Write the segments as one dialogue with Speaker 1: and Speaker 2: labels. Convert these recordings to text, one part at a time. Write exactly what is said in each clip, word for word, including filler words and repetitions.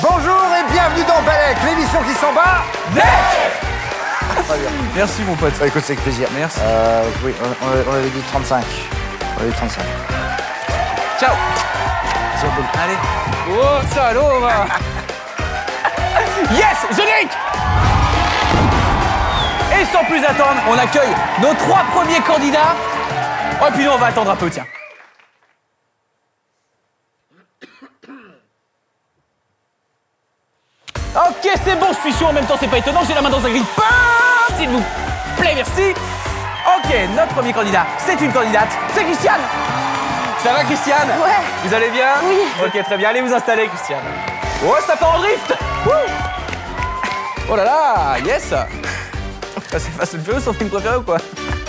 Speaker 1: Bonjour et bienvenue dans Balek, l'émission qui s'en bat.
Speaker 2: Merci mon pote.
Speaker 1: Bah, écoute, c'est avec plaisir.
Speaker 2: Merci.
Speaker 1: Euh, oui, on, on avait dit trente-cinq. On avait dit trente-cinq.
Speaker 2: Ciao. Allez. Oh, salaud, va. Yes, générique. Et sans plus attendre, on accueille nos trois premiers candidats. Oh, et puis nous, on va attendre un peu, tiens. Ok, c'est bon, je suis chaud. En même temps, c'est pas étonnant. J'ai la main dans un grille-pain, s'il vous plaît, merci. Ok, notre premier candidat, c'est une candidate. C'est Christiane. Ça va, Christiane?
Speaker 3: Ouais.
Speaker 2: Vous allez bien?
Speaker 3: Oui.
Speaker 2: Ok, très bien. Allez vous installer, Christiane. Oh, ça part en drift. Wouh. Oh là là, yes. C'est Fast and Furious, son film préféré ou quoi?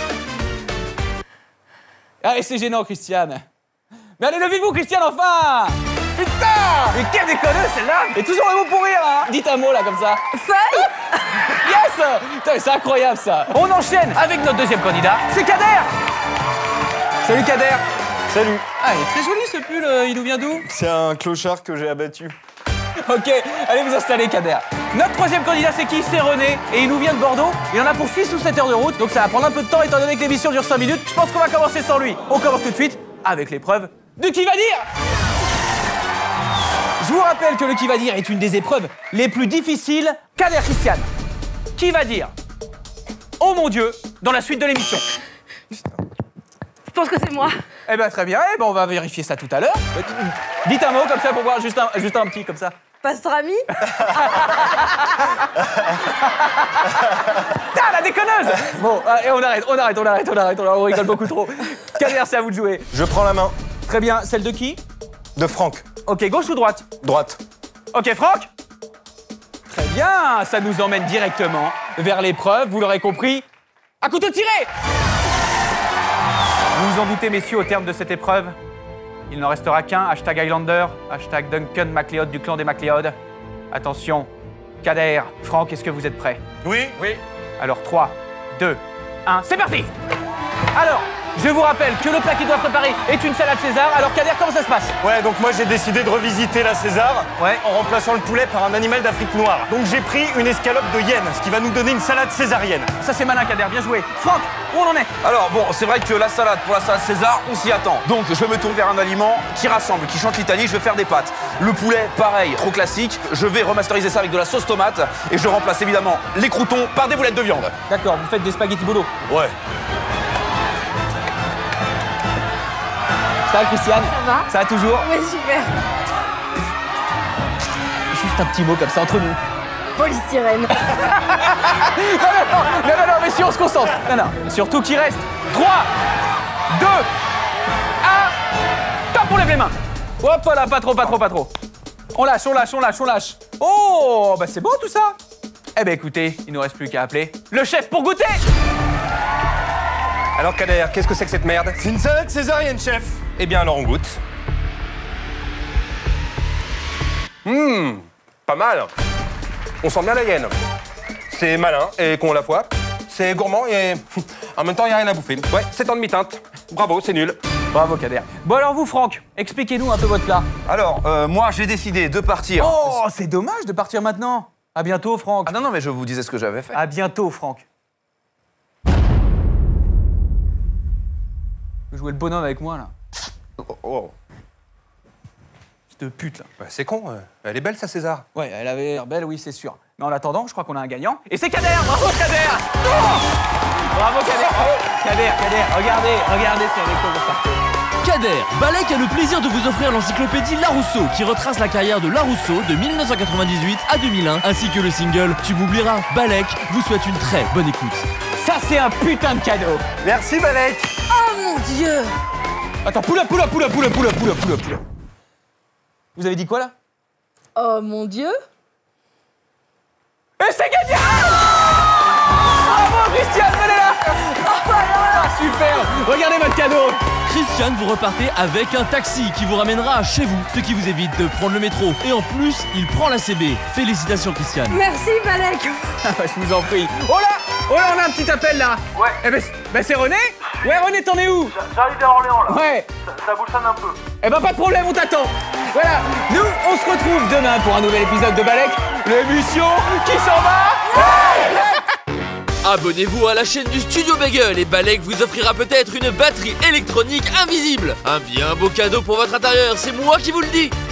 Speaker 2: Allez, c'est gênant, Christiane. Mais allez, levez-vous, Christiane, enfin. Putain! Mais quelle déconneuse, celle-là! Et toujours un mot pour rire, hein! Dites un mot, là, comme ça.
Speaker 3: Feuille.
Speaker 2: Yes! Putain, c'est incroyable, ça! On enchaîne avec notre deuxième candidat, c'est Kader! Salut, Kader!
Speaker 1: Salut.
Speaker 2: Ah, il est très joli, ce pull, euh, il nous vient d'où?
Speaker 1: C'est un clochard que j'ai abattu.
Speaker 2: Ok, allez vous installer, Kader. Notre troisième candidat, c'est qui? C'est René, et il nous vient de Bordeaux. Il en a pour six ou sept heures de route, donc ça va prendre un peu de temps, étant donné que l'émission dure cinq minutes. Je pense qu'on va commencer sans lui. On commence tout de suite avec l'épreuve de Qui va dire? Je vous rappelle que le Qui va dire est une des épreuves les plus difficiles. Kader, Christiane, qui va dire oh mon Dieu dans la suite de l'émission?
Speaker 3: Je pense que c'est moi.
Speaker 2: Eh ben très bien, eh ben, on va vérifier ça tout à l'heure. Dites un mot comme ça pour voir, juste un, juste un petit comme ça.
Speaker 3: Pastrami.
Speaker 2: Putain, la déconneuse. Bon, et on arrête, on arrête, on arrête, on arrête, on, on rigole beaucoup trop. Kader, c'est à vous de jouer.
Speaker 1: Je prends la main.
Speaker 2: Très bien, celle de qui?
Speaker 1: De Franck.
Speaker 2: Ok, gauche ou droite?
Speaker 1: Droite.
Speaker 2: Ok, Franck? Très bien, ça nous emmène directement vers l'épreuve, vous l'aurez compris, à couteau tiré. Vous vous en doutez, messieurs, au terme de cette épreuve, il n'en restera qu'un, hashtag Highlander, hashtag Duncan MacLeod du clan des MacLeod. Attention, Kader, Franck, est-ce que vous êtes prêts?
Speaker 1: Oui. Oui.
Speaker 2: Alors, trois, deux, un, c'est parti. Alors, je vous rappelle que le plat qu'il doit préparer est une salade César. Alors Kader, comment ça se passe?
Speaker 4: Ouais, donc moi j'ai décidé de revisiter la César
Speaker 2: Ouais.
Speaker 4: en remplaçant le poulet par un animal d'Afrique noire. Donc j'ai pris une escalope de hyène, ce qui va nous donner une salade césarienne.
Speaker 2: Ça c'est malin, Kader, bien joué. Franck, où on en est?
Speaker 5: Alors bon, c'est vrai que la salade, pour la salade César, on s'y attend. Donc je me tourne vers un aliment qui rassemble, qui chante l'Italie, je vais faire des pâtes. Le poulet, pareil, trop classique. Je vais remasteriser ça avec de la sauce tomate et je remplace évidemment les croûtons par des boulettes de viande.
Speaker 2: D'accord, vous faites des spaghettis bolo.
Speaker 5: Ouais.
Speaker 2: Ça va, Christiane?
Speaker 3: Ça va?
Speaker 2: Ça va toujours?
Speaker 3: Ouais, super.
Speaker 2: Juste un petit mot comme ça entre nous.
Speaker 3: Polystyrène.
Speaker 2: Non, non, non, non, non, non, mais si on se concentre. Non, non, surtout qu'il reste trois, deux, un. Top, on lève les mains. Hop là, pas trop, pas trop, pas trop. On lâche, on lâche, on lâche, on lâche. Oh, bah c'est beau tout ça. Eh ben écoutez, il nous reste plus qu'à appeler le chef pour goûter.
Speaker 4: Alors Kader, qu'est-ce que c'est que cette merde?
Speaker 1: C'est une salade césarienne, chef.
Speaker 4: Eh bien alors on goûte. Hum, pas mal. On sent bien la hyène. C'est malin et con à la fois. C'est gourmand et en même temps il n'y a rien à bouffer. Ouais, c'est en demi-teinte. Bravo, c'est nul.
Speaker 2: Bravo, Kader. Bon alors vous, Franck, expliquez-nous un peu votre plat.
Speaker 5: Alors, euh, moi j'ai décidé de partir.
Speaker 2: Oh, c'est dommage de partir maintenant. À bientôt, Franck.
Speaker 5: Ah non, non, mais je vous disais ce que j'avais fait.
Speaker 2: À bientôt, Franck. Vous jouez le bonhomme avec moi, là.
Speaker 4: Oh, oh.
Speaker 2: Cette pute, là.
Speaker 4: Bah, c'est con, euh, elle est belle sa César.
Speaker 2: Ouais, elle avait l'air belle, oui, c'est sûr. Mais en attendant, je crois qu'on a un gagnant. Et c'est Kader. Bravo, Kader. Oh, bravo, Kader. Bravo. Kader, Kader, regardez, regardez, c'est avec quoi vous partez.
Speaker 6: Kader, Balek a le plaisir de vous offrir l'encyclopédie Larousseau qui retrace la carrière de Larousseau de mille neuf cent quatre-vingt-dix-huit à deux mille un, ainsi que le single Tu m'oublieras. Balek vous souhaite une très bonne écoute.
Speaker 2: Ça, c'est un putain de cadeau.
Speaker 1: Merci, Balek.
Speaker 3: Oh mon Dieu.
Speaker 2: Attends, poula, poula, poula, poula, poula, poula, poula, poula. Vous avez dit quoi, là?
Speaker 3: Oh mon Dieu.
Speaker 2: Et c'est gagné. Bravo, Christiane, venez là. Ah, super. Regardez votre cadeau.
Speaker 6: Christiane, vous repartez avec un taxi qui vous ramènera chez vous, ce qui vous évite de prendre le métro. Et en plus, il prend la C B. Félicitations, Christiane.
Speaker 3: Merci, Balek.
Speaker 2: Ah bah, je vous en prie. Oh là, oh là, on a un petit appel là.
Speaker 7: Ouais.
Speaker 2: Eh ben, ben c'est René. Ouais, René, t'en es où?
Speaker 7: J'arrive vers Orléans là.
Speaker 2: Ouais.
Speaker 7: Ça, ça bouchonne un peu.
Speaker 2: Eh ben pas de problème, on t'attend. Voilà, nous, on se se retrouve demain pour un nouvel épisode de Balek, l'émission qui s'en va.
Speaker 6: Abonnez-vous à la chaîne du Studio Bagel et Balek vous offrira peut-être une batterie électronique invisible. Un bien beau cadeau pour votre intérieur, c'est moi qui vous le dis.